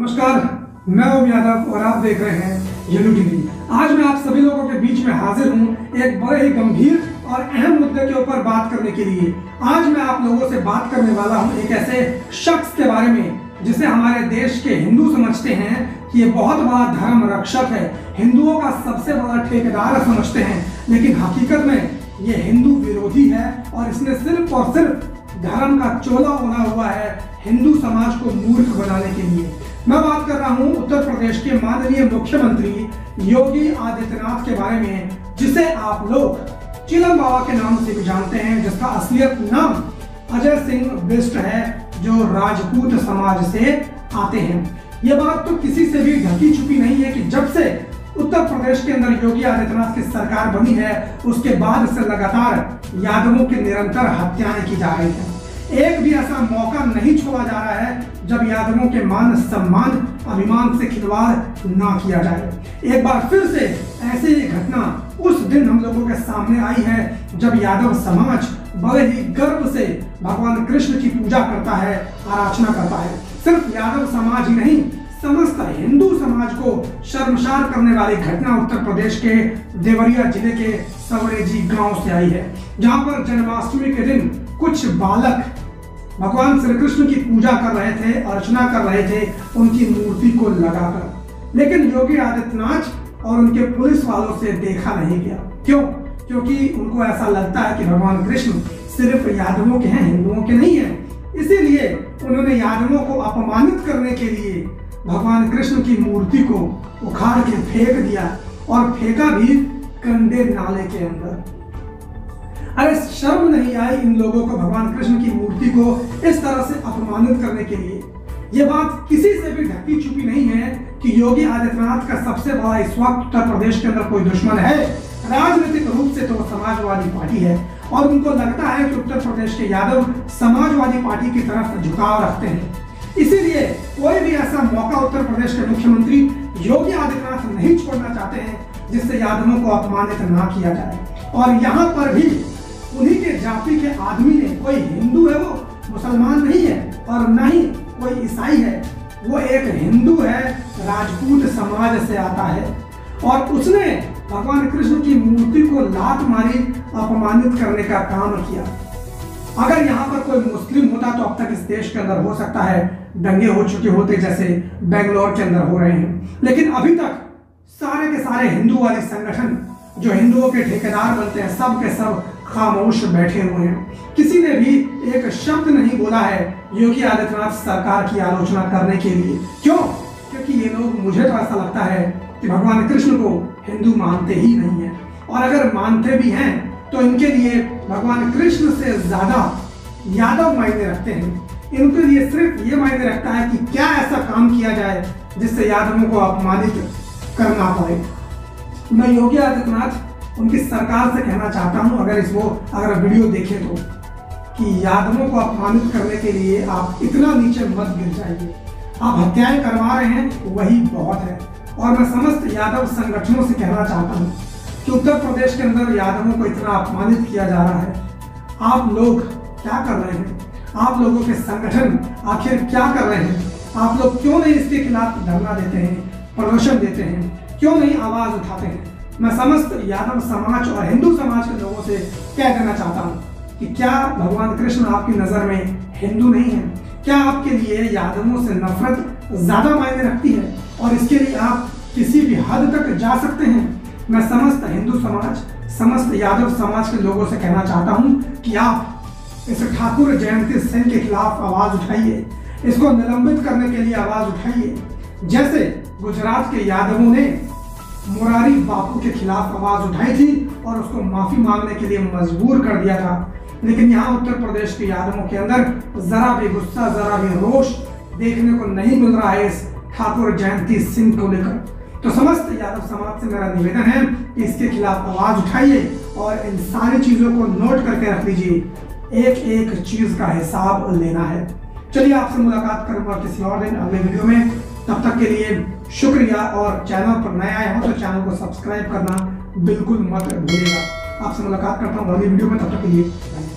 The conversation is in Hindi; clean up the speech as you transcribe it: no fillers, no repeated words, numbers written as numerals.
नमस्कार, मैं ओम यादव और आप देख रहे हैं येलो टीवी। आज मैं आप सभी लोगों के बीच में हाजिर हूं एक बड़े ही गंभीर और अहम मुद्दे के ऊपर बात करने के लिए। आज मैं आप लोगों से बात करने वाला हूं एक ऐसे शख्स के बारे में जिसे हमारे देश के हिंदू समझते हैं कि ये बहुत बड़ा धर्म रक्षक है, हिंदुओं का सबसे बड़ा ठेकेदार समझते हैं, लेकिन हकीकत में ये हिंदू विरोधी है और इसने सिर्फ और सिर्फ धर्म का चोला ओढ़ा हुआ है हिंदू समाज को मूर्ख बनाने के लिए। मैं बात कर रहा हूं उत्तर प्रदेश के माननीय मुख्यमंत्री योगी आदित्यनाथ के बारे में, जिसे आप लोग चिलम बाबा के नाम से भी जानते हैं, जिसका असलियत नाम अजय सिंह बिष्ट है, जो राजपूत समाज से आते हैं। यह बात तो किसी से भी ढकी छुपी नहीं है कि जब से उत्तर प्रदेश के अंदर योगी आदित्यनाथ की सरकार बनी है, उसके बाद से लगातार यादवों की निरंतर हत्याएं की जा रही हैं। एक भी ऐसा मौका नहीं छोड़ा जा रहा है जब यादवों के मान सम्मान अभिमान से खिलवाड़ ना किया जाए। एक बार फिर से ऐसी ही घटना उस दिन हम लोगों के सामने आई है जब यादव समाज बड़े ही गर्व से भगवान कृष्ण की पूजा करता है, आराधना करता है। सिर्फ यादव समाज ही नहीं, समस्त हिंदू समाज को शर्मसार करने वाली घटना उत्तर प्रदेश के देवरिया जिले के सवरेजी गांव से आई है, जहां पर जन्माष्टमी के दिन कुछ बालक भगवान श्री कृष्ण की पूजा कर रहे थे, अर्चना कर रहे थे उनकी मूर्ति को लगाकर, लेकिन योगी आदित्यनाथ और उनके पुलिस वालों से देखा नहीं गया। क्यों? क्योंकि उनको ऐसा लगता है कि भगवान कृष्ण सिर्फ यादवों के हैं, हिंदुओं के नहीं है। इसीलिए उन्होंने यादवों को अपमानित करने के लिए भगवान कृष्ण की मूर्ति को उखाड़ के फेंक दिया, और फेंका भी गंदे नाले के अंदर। अरे शर्म नहीं आई इन लोगों को भगवान कृष्ण की मूर्ति को इस तरह से अपमानित करने के लिए। यह बात किसी से भी ढकी छुपी नहीं है कि योगी आदित्यनाथ का सबसे बड़ा इस वक्त उत्तर प्रदेश के अंदर कोई दुश्मन है। राजनीतिक रूप से तो समाजवादी पार्टी है, और उनको लगता है कि उत्तर प्रदेश के यादव समाजवादी पार्टी की तरफ झुकाव रखते हैं। इसीलिए कोई भी ऐसा मौका उत्तर प्रदेश के मुख्यमंत्री योगी आदित्यनाथ नहीं छोड़ना चाहते हैं जिससे यादवों को अपमानित ना किया जाए। और यहाँ पर भी उन्हीं के जाति के आदमी ने, कोई हिंदू है, वो मुसलमान नहीं है और न ही कोई ईसाई है, वो एक हिंदू है, राजपूत समाज से आता है, और उसने भगवान कृष्ण की मूर्ति को लात मारी, अपमानित करने का काम किया। अगर यहाँ पर कोई मुस्लिम होता तो अब तक इस देश के अंदर हो सकता है दंगे हो चुके होते, जैसे बेंगलोर के अंदर हो रहे हैं, लेकिन अभी तक सारे के सारे हिंदू वाले संगठन जो हिंदुओं के ठेकेदार बनते हैं, सब के सब खामोश बैठे हुए हैं। किसी ने भी एक शब्द नहीं बोला है योगी आदित्यनाथ सरकार की आलोचना करने के लिए। क्यों? क्योंकि ये लोग, मुझे तो ऐसा लगता है कि भगवान कृष्ण को हिंदू मानते ही नहीं है, और अगर मानते भी हैं तो इनके लिए भगवान कृष्ण से ज्यादा यादव मायने रखते हैं। इनके लिए सिर्फ ये मायने रखता है कि क्या ऐसा काम किया जाए जिससे यादवों को अपमानित करना पड़े। मैं योगी आदित्यनाथ उनकी सरकार से कहना चाहता हूं, अगर वीडियो देखें तो, कि यादवों को अपमानित करने के लिए आप इतना नीचे मत गिर जाइए। आप हत्याएं करवा रहे हैं, वही बहुत है। और मैं समस्त यादव संगठनों से कहना चाहता हूं कि उत्तर प्रदेश के अंदर यादवों को इतना अपमानित किया जा रहा है, आप लोग क्या कर रहे हैं? आप लोगों के संगठन आखिर क्या कर रहे हैं? आप लोग क्यों नहीं इसके खिलाफ धरना देते हैं, प्रदर्शन देते हैं, क्यों नहीं आवाज उठाते हैं? मैं समस्त यादव समाज और हिंदू समाज के लोगों से कह देना चाहता हूं कि क्या भगवान कृष्ण आपकी नजर में हिंदू नहीं है? क्या आपके लिए यादवों से नफरत ज्यादा मायने रखती है, और इसके लिए आप किसी भी हद तक जा सकते हैं? मैं समस्त हिंदू समाज, समस्त यादव समाज के लोगों से कहना चाहता हूं कि आप इस ठाकुर जयंती सिंह के खिलाफ आवाज उठाइए, इसको निलंबित करने के लिए आवाज उठाइए, जैसे गुजरात के यादवों ने मुरारी बापू के खिलाफ आवाज उठाई थी और उसको माफी मांगने के लिए मजबूर कर दिया था। लेकिन यहाँ उत्तर प्रदेश के यादवों के अंदर जरा भी गुस्सा, जरा भी रोष देखने को नहीं मिल रहा है इस ठाकुर जयंती सिंह को लेकर। तो समस्त यादव समाज से मेरा निवेदन है कि इसके खिलाफ आवाज उठाइए और इन सारी चीजों को नोट करके रख लीजिए। एक एक चीज का हिसाब लेना है। चलिए आपसे मुलाकात करूंगा किसी और दिन अगले वीडियो में। तब तक के लिए शुक्रिया, और चैनल पर नए आए हो तो चैनल को सब्सक्राइब करना बिल्कुल मत भूलिएगा। आपसे मुलाकात करता हूँ अगली वीडियो में, तब तक के लिए।